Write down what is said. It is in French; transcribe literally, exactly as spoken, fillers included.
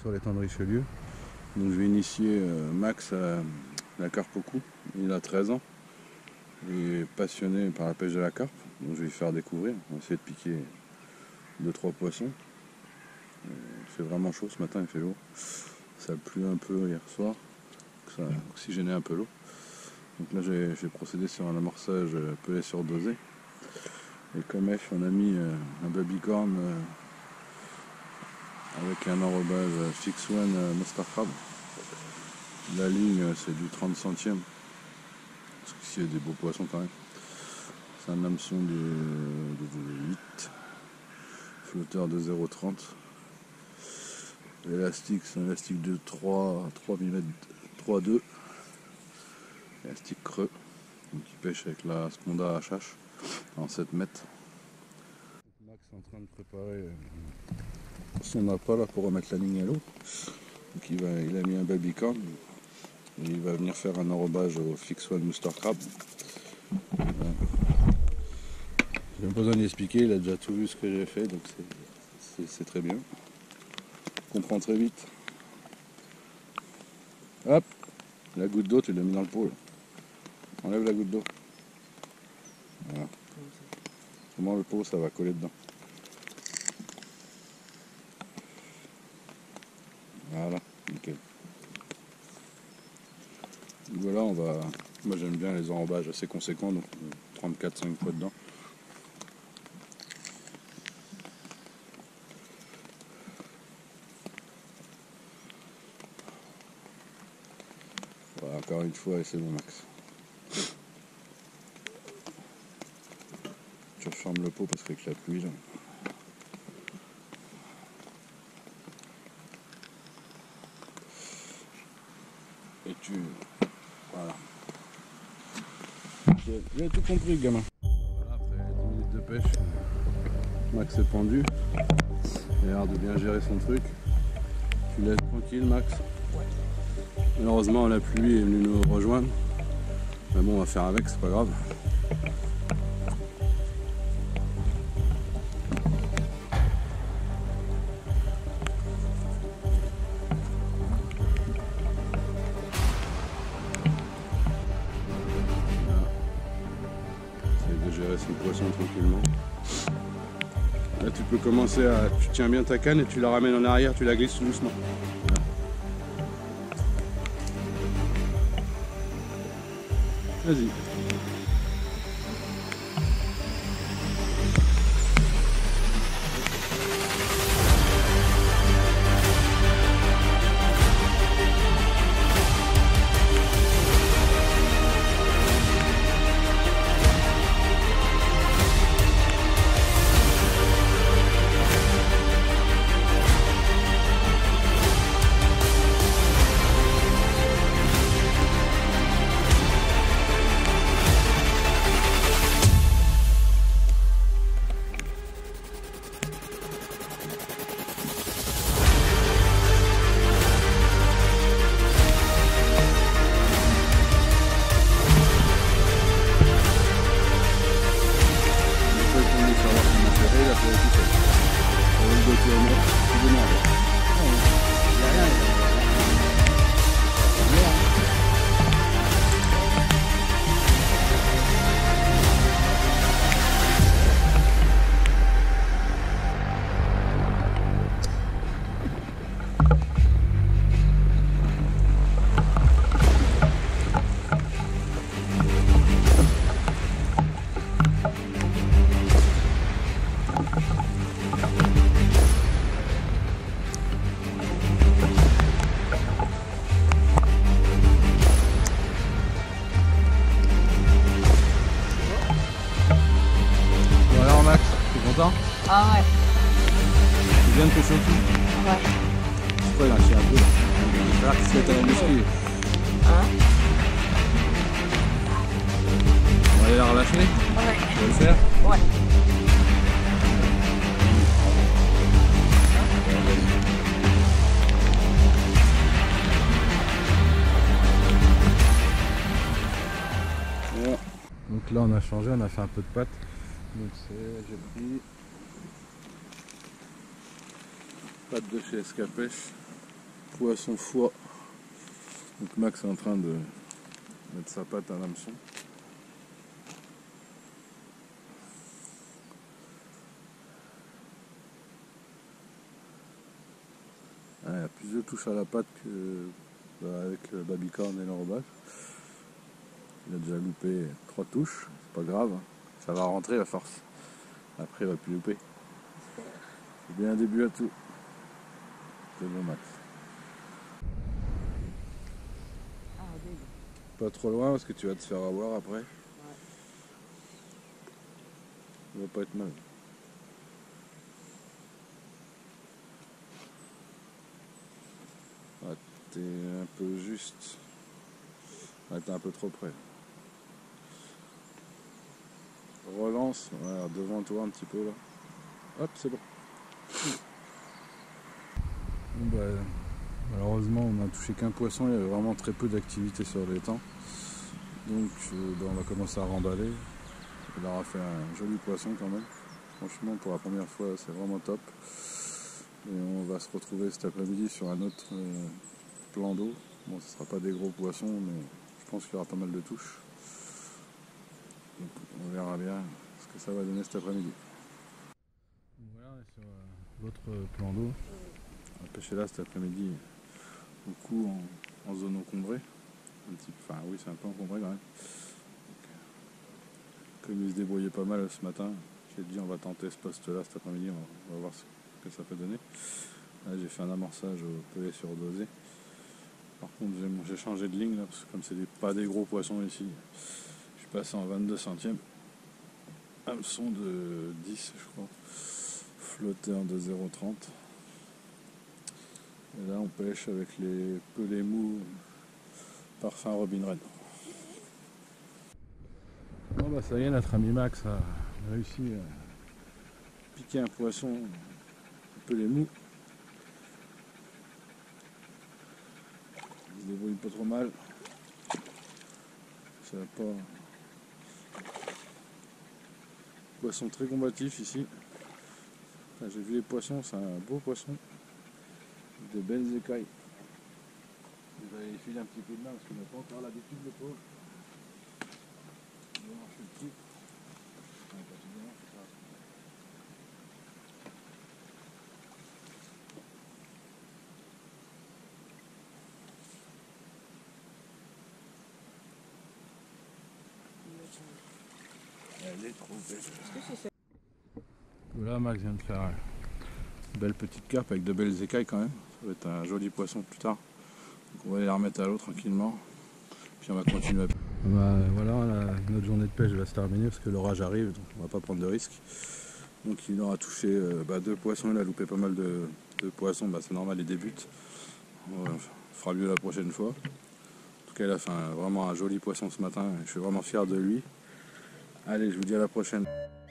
sur l'étang de Richelieu. Donc je vais initier euh, Max à la carpe au cou. Il a treize ans. Il est passionné par la pêche de la carpe. Donc je vais lui faire découvrir. On va essayer de piquer deux trois poissons. Euh, il fait vraiment chaud ce matin, il fait lourd. Ça a plu un peu hier soir. Ça a oxygéné un peu l'eau. Donc là je vais procéder sur un amorçage pelé surdosé. Et comme F, on a mis euh, un babycorn euh, avec un enrobage Fix One euh, Mustard Crab. La ligne euh, c'est du trente centièmes. Parce qu'ici il y a des beaux poissons quand même. C'est un hameçon de, de huit. Flotteur de zéro virgule trente. L'élastique c'est un élastique de trois millimètres, trois virgule deux. Élastique creux. Donc il pêche avec la Sponda H H en sept mètres. Max est en train de préparer son appât là pour remettre la ligne à l'eau. Donc il, va, il a mis un babycorn et il va venir faire un enrobage au Fix One Mustard Crab. Voilà. J'ai même pas besoin d'expliquer, il a déjà tout vu ce que j'ai fait, donc c'est très bien. On comprend très vite. Hop, la goutte d'eau tu l'as mis dans le pot là. Enlève la goutte d'eau. Voilà. Comment le pot ça va coller dedans. Voilà, nickel. Voilà, on va. Moi j'aime bien les enrobages assez conséquents, donc trente-quatre cinq fois dedans. Voilà, encore une fois, et c'est bon Max. Je referme le pot parce qu'avec la pluie là. Et tu... Voilà. J'ai tout compris gamin. Voilà, après dix minutes de pêche, Max est pendu. Il a l'air de bien gérer son truc. Tu laisses tranquille Max. Ouais. Malheureusement la pluie est venue nous rejoindre. Mais bon on va faire avec, c'est pas grave. Gérer son poisson tranquillement. Là tu peux commencer à... Tu tiens bien ta canne et tu la ramènes en arrière, tu la glisses tout doucement. Vas-y. Ah ouais. Tu viens de pêcher au cul? Ouais. Pourquoi il a lâché un peu? Il va falloir qu'il se mette à la muscu. Hein? On va aller la relâcher? Ouais. Tu vas le faire? Ouais. Voilà. Donc là on a changé, on a fait un peu de pâte. Donc c'est, j'ai pris pâte de chez Escapèche, Poisson foie. Donc Max est en train de mettre sa patte à l'hameçon. Ah, il y a plus de touches à la patte que bah, avec le babicorn et l'enrobage. Il a déjà loupé trois touches, c'est pas grave, hein. Ça va rentrer à force. Après il va plus louper. C'est bien un début à tout. C'est bon Max. Pas trop loin parce que tu vas te faire avoir après. Ouais. Ça va pas être mal. Ah, t'es un peu juste. Ah, t'es un peu trop près. Relance, voilà, devant toi un petit peu là. Hop, c'est bon. Bon bah, malheureusement, on n'a touché qu'un poisson, il y avait vraiment très peu d'activité sur l'étang. Donc euh, bah, on va commencer à remballer. Il aura fait un joli poisson quand même. Franchement, pour la première fois, c'est vraiment top. Et on va se retrouver cet après-midi sur un autre euh, plan d'eau. Bon, ce ne sera pas des gros poissons, mais je pense qu'il y aura pas mal de touches. Donc on verra bien ce que ça va donner cet après-midi. Voilà, on est sur euh, l'autre plan d'eau. On va pêcher là cet après-midi, beaucoup en, en zone encombrée. Un petit, enfin oui, c'est un peu encombré quand même. Donc, comme il se débrouillait pas mal ce matin, j'ai dit on va tenter ce poste-là cet après-midi, on, on va voir ce que ça peut donner. Là j'ai fait un amorçage au pellet surdosé. Par contre j'ai changé de ligne là, parce que comme c'est pas des gros poissons ici, je suis passé en vingt-deux centièmes. Hameçon de dix je crois, flotteur de zéro virgule trente. Et là on pêche avec les pelets mous parfum Robin Red. Bon bah ça y est, notre ami Max a réussi à piquer un poisson un peu les mous. Il se débrouille pas trop mal. Ça va pas. Poisson très combatif ici. Enfin, j'ai vu les poissons, c'est un beau poisson. De belles écailles. Il va y filer un petit peu de main parce qu'il n'a pas encore l'habitude le pauvre. Il va marcher le petit. Elle est trop belle. Voilà, Max vient de faire une belle petite carpe avec de belles écailles quand même. Ça va être un joli poisson plus tard. Donc on va les remettre à l'eau tranquillement. Puis on va continuer. Bah, voilà, la, notre journée de pêche va se terminer parce que l'orage arrive, donc on va pas prendre de risques. Donc il aura touché euh, bah, deux poissons, il a loupé pas mal de, de poissons, bah, c'est normal, il débute. On fera mieux la prochaine fois. En tout cas, il a fait un, vraiment un joli poisson ce matin, je suis vraiment fier de lui. Allez, je vous dis à la prochaine.